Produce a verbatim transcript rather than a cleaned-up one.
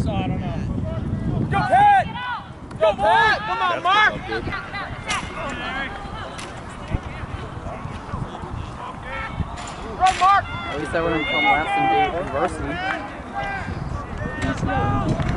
so I don't know. Go, Pat! Go, Pat! Come on, Mark! Run, Mark! At least I wouldn't come last and do varsity.